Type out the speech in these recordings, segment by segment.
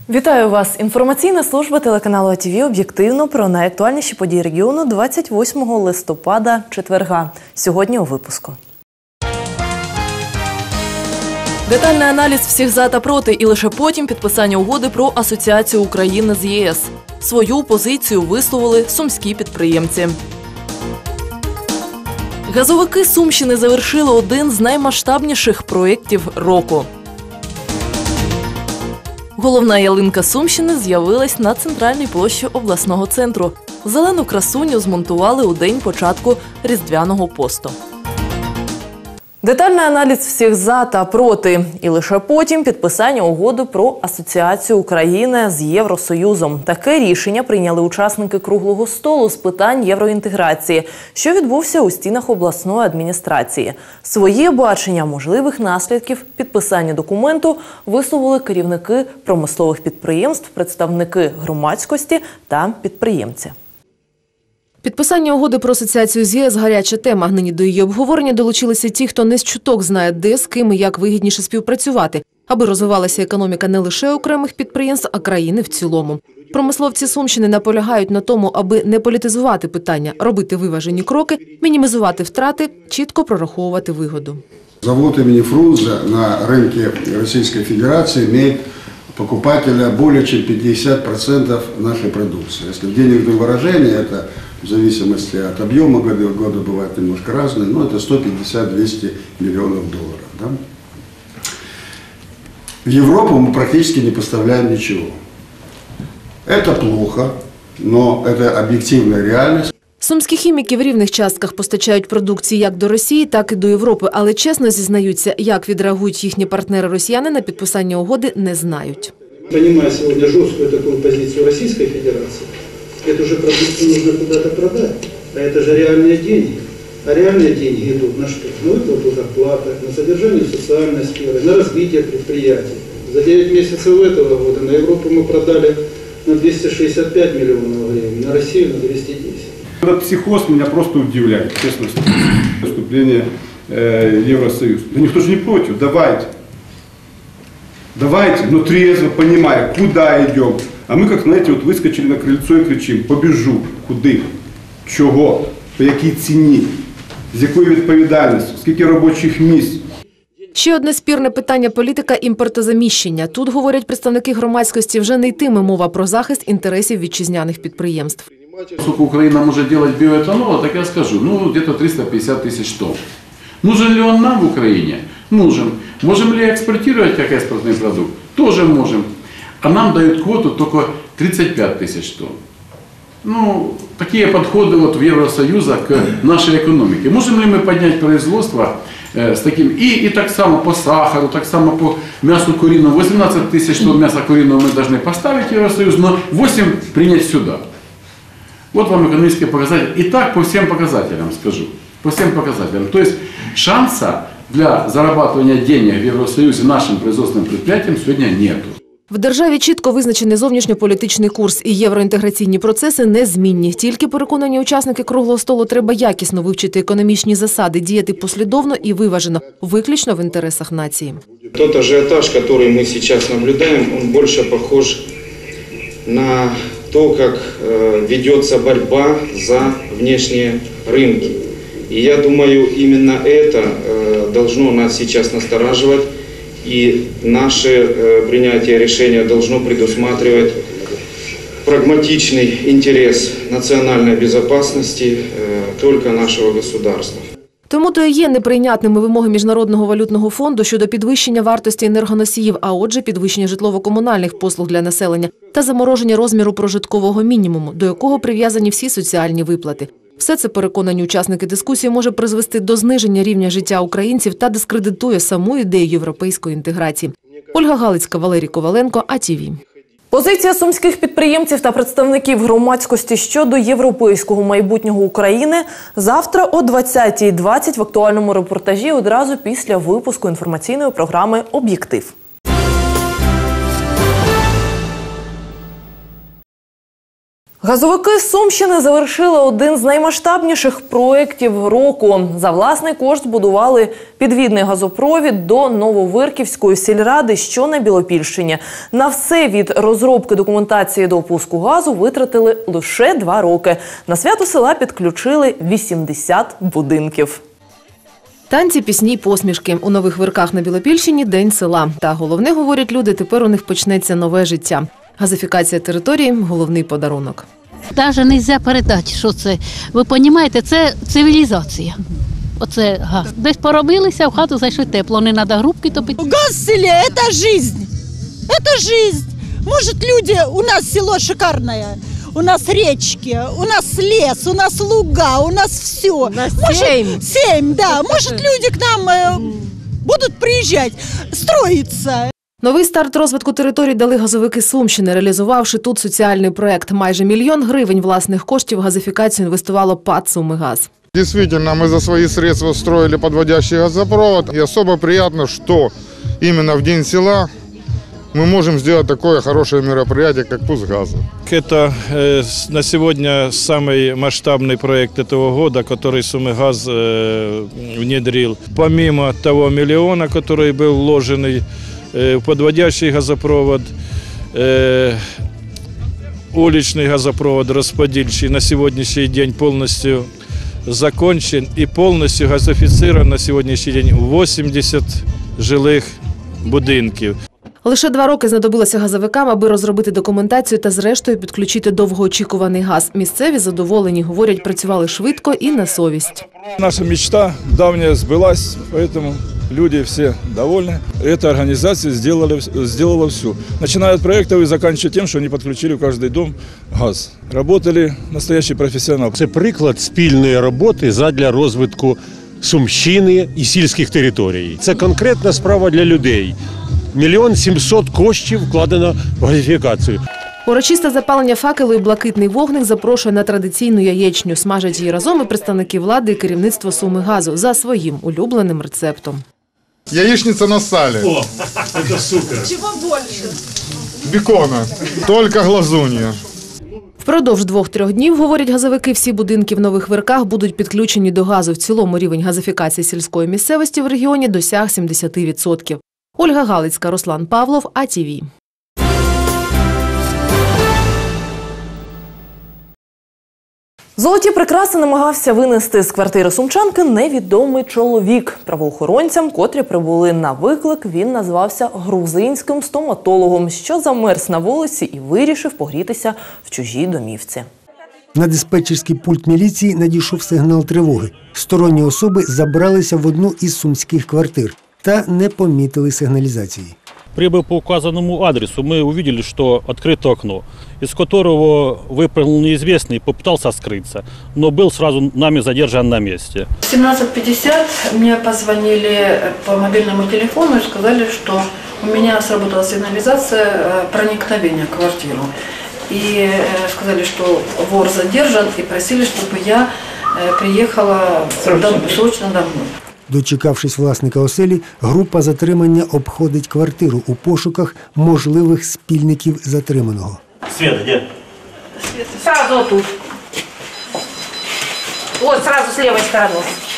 Вітаю вас! Інформаційна служба телеканалу АТВ об'єктивно про найактуальніші події регіону 28 листопада, четверга. Сьогодні у випуску. Детальний аналіз всіх за та проти і лише потім підписання угоди про асоціацію України з ЄС. Свою позицію висловили сумські підприємці. Газовики Сумщини завершили один з наймасштабніших проєктів року. Головна ялинка Сумщини з'явилась на центральній площі обласного центру. Зелену красуню змонтували у день початку Різдвяного посту. Детальний аналіз всіх за та проти. І лише потім підписання угоди про асоціацію України з Євросоюзом. Таке рішення прийняли учасники круглого столу з питань євроінтеграції, що відбувся у стінах обласної адміністрації. Своє бачення можливих наслідків підписання документу висловили керівники промислових підприємств, представники громадськості та підприємці. Підписання угоди про асоціацію з ЄС – гаряча тема. Нині до її обговорення долучилися ті, хто не з чуток знає, де, з ким і як вигідніше співпрацювати, аби розвивалася економіка не лише окремих підприємств, а країни в цілому. Промисловці Сумщини наполягають на тому, аби не політизувати питання, робити виважені кроки, мінімізувати втрати, чітко прораховувати вигоду. Завод імені Фрунзе на ринку Російської Федерації має покупателя более чем 50% нашей продукции. Если в денежном выражении, это в зависимости от объема года бывает немножко разные, но это 150-200 миллионов долларов. Да? В Европу мы практически не поставляем ничего. Это плохо, но это объективная реальность. Сумські хіміки в рівних частках постачають продукції як до Росії, так і до Європи, але чесно зізнаються, як відреагують їхні партнери-росіяни на підписання угоди, не знають. Понимая сегодня жесткую такую позицию Российской Федерации, эту же продукцию нужно куда-то продать, а это же реальные деньги. А реальные деньги идут на что? На выплату зарплаты, на содержание социальной сферы, на развитие предприятий. За 9 месяцев этого года на Европу мы продали на 265 миллионов гривен, на Россию на 210. Этот психоз меня просто удивляет, честно сказать, вступление в Евросоюз. Да никто же не против, давайте. Давайте, но трезво, понимая, куда идем. А мы, как, знаете, вот выскочили на крыльцо и кричим: побіжу, куди, чого, по якій ціні, з якою відповідальністю, скільки робочих місць. Ще одне спірне питання – політика імпортозаміщення. Тут, говорять представники громадськості, вже не йтиме мова про захист інтересів вітчизняних підприємств. Поскольку Украина может делать биоэтанол, так я скажу, где-то 350 тысяч тонн. Нужен ли он нам в Украине? Нужен. Можем ли экспортировать как экспортный продукт? Тоже можем. А нам дают квоту только 35 тысяч тонн. Такие подходы в Евросоюза к нашей экономике. Можем ли мы поднять производство с таким? И так само по сахару, так само по мясу куриного. 18 тысяч тонн мяса куриного мы должны поставить в Евросоюз, но 8 принять сюда. Вот вам экономические показатели. И так по всем показателям скажу. По всем показателям. То есть шанса для зарабатывания денег в Евросоюзе нашим производственным предприятиям сегодня нету. В державі чітко визначений зовнішньополітичний курс і євроінтеграційні процеси незмінні. Тільки переконані учасники круглого столу треба якісно вивчити економічні засади, діяти послідовно і виважено, виключно в інтересах нації. Тот ажиотаж, который мы сейчас наблюдаем, он больше похож на то, как ведется борьба за внешние рынки. И я думаю, именно это должно нас сейчас настораживать, и наше принятие решения должно предусматривать прагматичный интерес национальной безопасности только нашего государства. Тому то і є неприйнятними вимоги Міжнародного валютного фонду щодо підвищення вартості енергоносіїв, а отже підвищення житлово-комунальних послуг для населення та замороження розміру прожиткового мінімуму, до якого прив'язані всі соціальні виплати. Все це, переконані учасники дискусії, може призвести до зниження рівня життя українців та дискредитує саму ідею європейської інтеграції. Ольга Галицька, Валерій Коваленко, АТВ. Позиція сумських підприємців та представників громадськості щодо європейського майбутнього України завтра о 20:20 в актуальному репортажі одразу після випуску інформаційної програми «Об'єктив». Газовики з Сумщини завершили один з наймасштабніших проєктів року. За власний кошт будували підвідний газопровід до Нововирківської сільради, що на Білопільщині. На все від розробки документації до пуску газу витратили лише 2 роки. На свято села підключили 80 будинків. Танці, пісні, посмішки. У Нових Вирках на Білопільщині – День села. Та головне, говорять люди, тепер у них почнеться нове життя. Газифікація території – головний подарунок. Навіть не можна передати, що це. Ви розумієте, це цивілізація. Оце газ. Десь поробилися, в хату зайшли тепло, не треба грубки топити. Газ в селі – це життя. Це життя. Може, люди, у нас село шикарне. У нас речки, у нас лес, у нас луга, у нас все. У нас 7, да. Может, люди к нам будут приезжать, строиться. Новий старт розвитку територій дали газовики Сумщини, реалізувавши тут соціальний проект. Майже 1 мільйон гривень власних коштів в газифікацію інвестувало ПАТ «Сумигаз». Действительно, мы за свои средства строили подводящий газопровод. И особо приятно, что именно в День села мы можем сделать такое хорошее мероприятие, как пуск газа. Это на сегодня самый масштабный проект этого года, который Сумигаз внедрил. Помимо того миллиона, который был вложен в подводящий газопровод, уличный газопровод распределительный на сегодняшний день полностью закончен и полностью газифицирован на сегодняшний день 80 жилых будинків. Лише 2 роки знадобилося газовикам, аби розробити документацію та зрештою підключити довгоочікуваний газ. Місцеві задоволені, говорять, працювали швидко і на совість. Наша мечта давняя сбылась, поэтому люди все довольны. Эта организация сделала все. Начиная от проектов и заканчивая тем, что они подключили в каждый дом газ. Работали настоящие профессионалы. Це приклад спільної роботи задля розвитку Сумщини і сільських територій. Це конкретна справа для людей. 1 700 000 коштів вкладено в газифікацію. Урочисте запалення факелу і блакитний вогник запрошує на традиційну яєчню. Смажать її разом і представники влади і керівництво Сумигазу за своїм улюбленим рецептом. Яичница на сале. О, это супер. Чего больше? Бекона. Только глазунья. Впродовж 2-3 днів, говорять газовики, всі будинки в Нових Вирках будуть підключені до газу. В цілому рівень газифікації сільської місцевості в регіоні досяг 70%. Ольга Галицька, Руслан Павлов, АТВ. Золоті прикраси намагався винести з квартири сумчанки невідомий чоловік. Правоохоронцям, котрі прибули на виклик, він назвався грузинським стоматологом, що замерз на вулиці і вирішив погрітися в чужій домівці. На диспетчерський пульт міліції надійшов сигнал тривоги. Сторонні особи забралися в одну із сумських квартир та не помітили сигналізації. Прибыв по указанному адресу, мы увидели, что открыто окно, из которого выпрыгнул неизвестный и попытался скрыться, но был сразу нами задержан на месте. В 17:50 мне позвонили по мобильному телефону и сказали, что у меня сработала сигнализация проникновения в квартиру. И сказали, что вор задержан, и просили, чтобы я приехала срочно домой. Дочекавшись власника оселі, група затримання обходить квартиру у пошуках можливих спільників затриманого. Света, где? Сразу вот тут. Вот, сразу с левой стороны.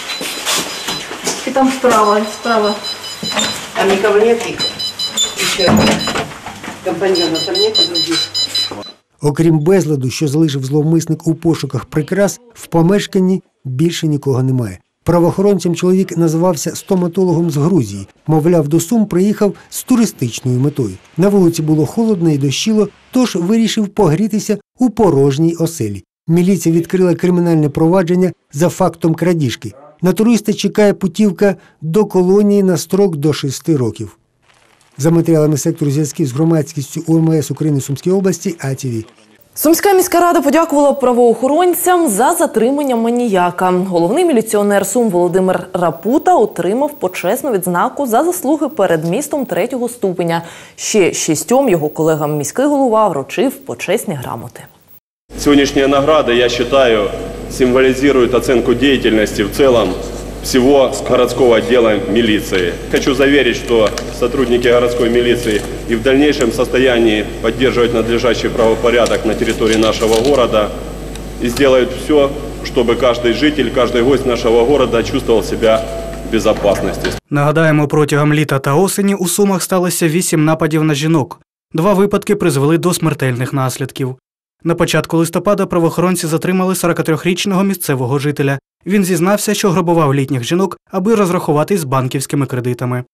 И там справа. А никого нет? Еще компаньонов там нет других? Окрім безладу, що залишив зловмисник у пошуках прикрас, в помешканні більше нікого немає. Правоохоронцям чоловік називався стоматологом з Грузії. Мовляв, до Сум приїхав з туристичною метою. На вулиці було холодно і дощило, тож вирішив погрітися у порожній оселі. Міліція відкрила кримінальне провадження за фактом крадіжки. На туриста чекає путівка до колонії на строк до 6 років. За матеріалами сектору зв'язків з громадськістю УМС України Сумській області, АТВ. Сумська міська рада подякувала правоохоронцям за затримання маніяка. Головний міліціонер Сум Володимир Рапута отримав почесну відзнаку за заслуги перед містом 3-го ступеня. Ще 6 його колегам міський голова вручив почесні грамоти. Сегодняшняя награда, я считаю, символизирует оценку деятельности в целом всего городского отдела милиции. Хочу заверить, что сотрудники городской милиции и в дальнейшем в состоянии поддерживать надлежащий правопорядок на территории нашего города и сделают все, чтобы каждый житель, каждый гость нашего города чувствовал себя в безопасности. Нагадаємо, протягом літа та осені у Сумах сталося 8 нападів на жінок. 2 випадки призвели до смертельних наслідків. На початку листопада правоохоронці затримали 43-річного місцевого жителя. Він зізнався, що грабував літніх жінок, аби розрахуватись з банківськими кредитами.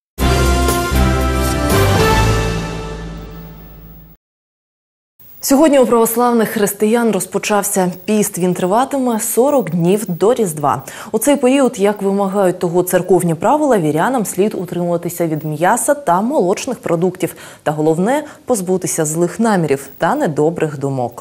Сьогодні у православних християн розпочався піст. Він триватиме 40 днів до Різдва. У цей період, як вимагають того церковні правила, вірянам слід утримуватися від м'яса та молочних продуктів. Та головне – позбутися злих намірів та недобрих думок.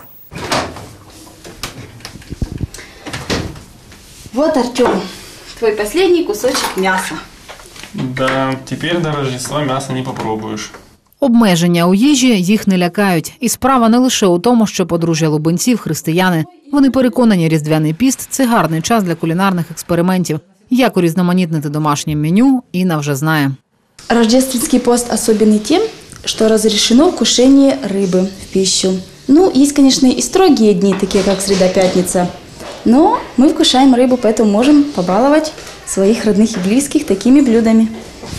Вот, Артем, твой последний кусочек мяса. Да, теперь до Рождества мясо не попробуешь. Обмеження у їжі їх не лякають. І справа не лише у тому, що подружжя Лубенців – християни. Вони переконані, Різдвяний піст – це гарний час для кулінарних експериментів. Як урізноманітнити домашнє меню, Інна вже знає. Рождественский пост особенный тем, что разрешено вкушение рыбы в пищу. Ну, есть, конечно, и строгие дни, такие как среда-пятница. Но мы вкушаем рыбу, поэтому можем побаловать своих родных и близких такими блюдами.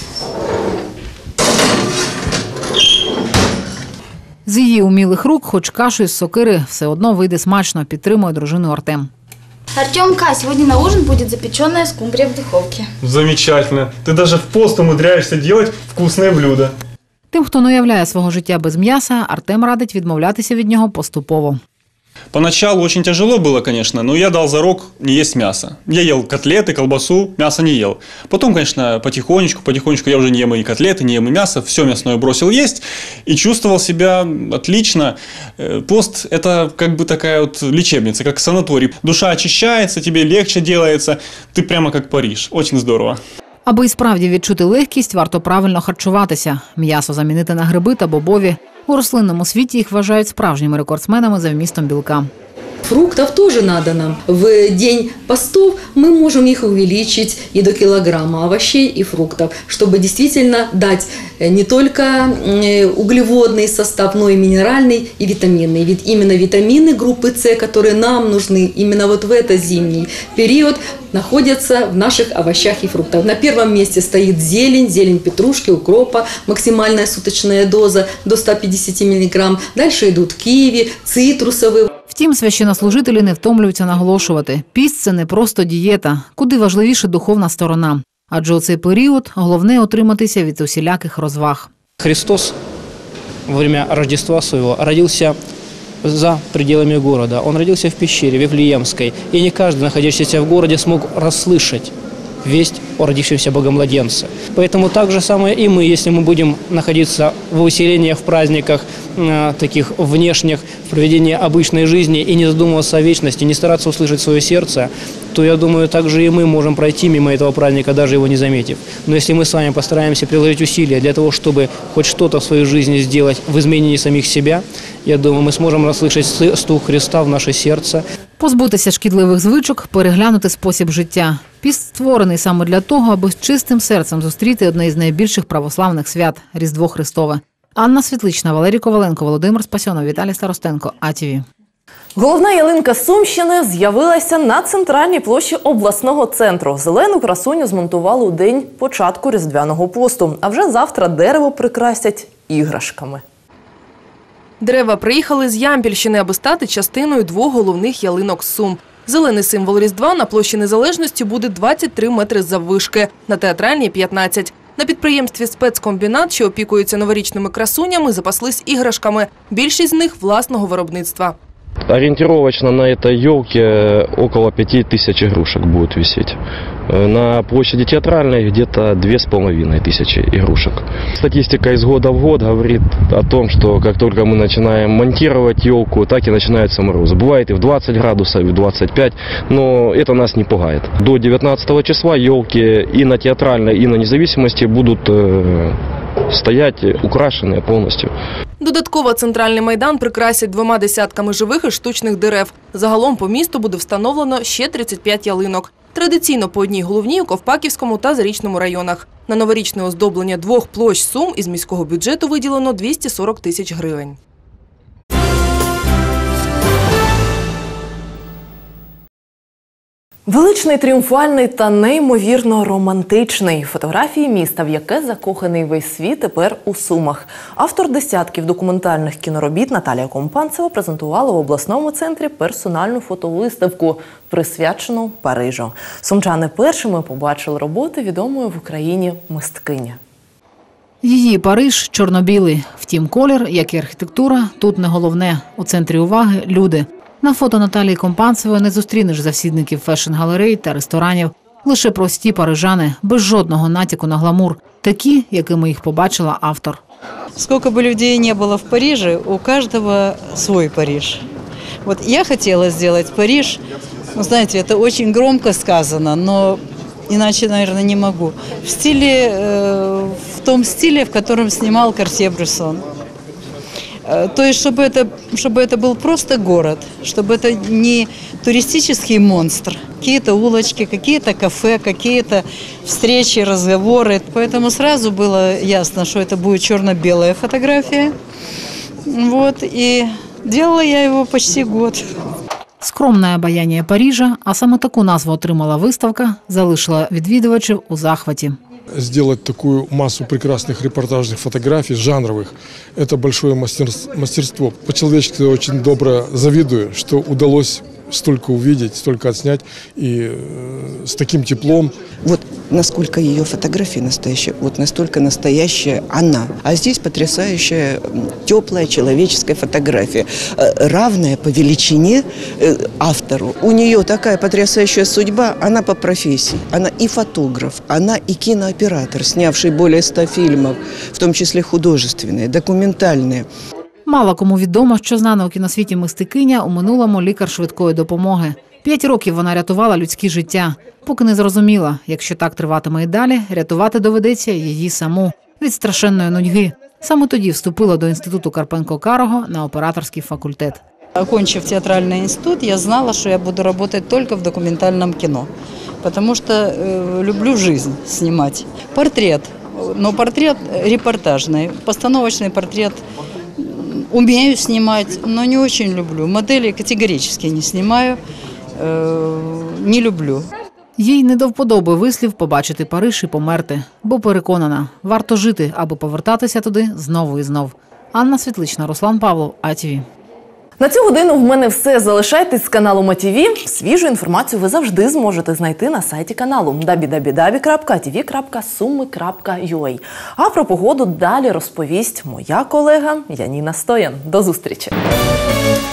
З її умілих рук, хоч кашу із сокири, все одно вийде смачно, підтримує дружину Артем. Артемка, сегодня на ужин будет запеченная скумбрия в духовке. Замечательно. Ты даже в пост умудряешься делать вкусные блюда. Тим, хто не уявляє свого життя без м'яса, Артем радить відмовлятися від нього поступово. Поначалу очень тяжело было, конечно, но я дал зарок не есть мясо. Я ел котлеты, колбасу, мясо не ел. Потом, конечно, потихонечку я уже не ем и котлеты, не ем и мясо, все мясное бросил есть и чувствовал себя отлично. Пост – это как бы такая вот лечебница, как санаторий. Душа очищается, тебе легче делается, ты прямо как Париж. Очень здорово. Аби і справді відчути легкість, варто правильно харчуватися. М'ясо замінити на гриби та бобові. У рослинному світі їх вважають справжніми рекордсменами за вмістом білка. Фруктов тоже надо нам. В день постов мы можем их увеличить и до килограмма овощей и фруктов, чтобы действительно дать не только углеводный состав, но и минеральный и витаминный. Ведь именно витамины группы С, которые нам нужны именно вот в этот зимний период, находятся в наших овощах и фруктах. На первом месте стоит зелень, зелень петрушки, укропа, максимальная суточная доза до 150 мг. Дальше идут киви, цитрусовые. Втім, священнослужителі не втомлюються наголошувати. Піст – це не просто дієта, куди важливіше духовна сторона. Адже у цей період головне утриматися від усіляких розваг. Христос во время Рождества своего родился за пределами города. Он родился в пещере Вифлеемской. И не каждый, находящийся в городе, смог расслышать весть о родившемся Богомладенце. Поэтому так же самое и мы, если мы будем находиться в усилениях, в праздниках, таких внешних, в проведении обычной жизни и не задумываться о вечности, не стараться услышать свое сердце, то, я думаю, также и мы можем пройти мимо этого праздника, даже его не заметив. Но если мы с вами постараемся приложить усилия для того, чтобы хоть что-то в своей жизни сделать в изменении самих себя, я думаю, мы сможем расслышать стук Христа в наше сердце. Позбутися шкідливих звичок, переглянути спосіб життя. Піст створений саме для того, аби з чистим серцем зустріти одне із найбільших православних свят – Різдво Христове. Анна Світлична, Валерій Коваленко, Володимир Спасьонов, Віталій Старостенко, АТВ. Головна ялинка Сумщини з'явилася на центральній площі обласного центру. Зелену красуню змонтували у день початку Різдвяного посту. А вже завтра дерево прикрасять іграшками. Дерева приїхали з Ямпільщини, аби стати частиною 2 головних ялинок Сум. Зелений символ Різдва на площі Незалежності буде 23 метри заввишки, на Театральній – 15. На підприємстві «Спецкомбінат», що опікується новорічними красунями, запаслись іграшками. Більшість з них власного виробництва. Ориентировочно на этой елке около 5000 игрушек будет висеть. На площади Театральной где-то 2500 игрушек. Статистика из года в год говорит о том, что как только мы начинаем монтировать елку, так и начинаются морозы. Бывает и в 20 градусов, и в 25, но это нас не пугает. До 19 числа елки и на Театральной, и на Независимости будут стоять украшенные полностью. Додатково центральний майдан прикрасять 2 десятками живих і штучних дерев. Загалом по місту буде встановлено ще 35 ялинок. Традиційно по одній головній у Ковпаківському та Зарічному районах. На новорічне оздоблення 2 площ Сум із міського бюджету виділено 240 тисяч гривень. Величний, тріумфальний та неймовірно романтичний. Фотографії міста, в яке закоханий весь світ, тепер у Сумах. Автор десятків документальних кіноробіт Наталія Компанцева презентувала в обласному центрі персональну фотовиставку, присвячену Парижу. Сумчани першими побачили роботи відомої в Україні мисткині. Її Париж – чорно-білий. Втім, колір, як і архітектура, тут не головне. У центрі уваги – люди. На фото Наталії Компанцевої не зустрінеш завсідників фешн-галерей та ресторанів. Лише прості парижани, без жодного натяку на гламур. Такі, якими їх побачила автор. Сколько бы людей не было в Париже, у каждого свой Париж. Вот я хотела сделать Париж, ну, знаете, это очень громко сказано, но иначе, наверное, не могу. В том стиле, в котором снимал Картье-Брессон. То есть, чтобы это был просто город, чтобы это не туристический монстр. Какие-то улочки, какие-то кафе, какие-то встречи, разговоры. Поэтому сразу было ясно, что это будет черно-белая фотография. Вот, и делала я его почти год. Скромне обаяння Парижа, а саме таку назву отримала виставка, залишила відвідувачів у захваті. Сделать такую массу прекрасных репортажных фотографий, жанровых, это большое мастерство. По-человечески очень добро завидую, что удалось столько увидеть, столько отснять и с таким теплом. Вот насколько ее фотография настоящая, вот настолько настоящая она. А здесь потрясающая, теплая человеческая фотография, равная по величине автору. У нее такая потрясающая судьба, она по профессии. Она и фотограф, она и кинооператор, снявший более 100 фильмов, в том числе художественные, документальные. Мало кому відомо, що знана у кіносвіті мистикиня у минулому лікар швидкої допомоги. 5 років вона рятувала людські життя, поки не зрозуміла, якщо так триватиме і далі, рятувати доведеться її саму від страшенної нудьги. Саме тоді вступила до інституту Карпенко-Карого на операторський факультет. Окончив театральный институт, я знала, что я буду работать только в документальном кино, потому что люблю жизнь снимать. Портрет, но портрет репортажный, постановочный портрет умею снимать, но не очень люблю. Модели категорически не снимаю, не люблю. Їй не до вподоби вислів побачити Париж і померти, бо переконана, варто жити, аби повертатися туди знову і знов. Анна Світлична, Руслан Павлов, АТВ. На цю годину в мене все. Залишайтесь з каналом АТВ. Свіжу інформацію ви завжди зможете знайти на сайті каналу www.atv.sumy.ua. А про погоду далі розповість моя колега Яніна Стоян. До зустрічі!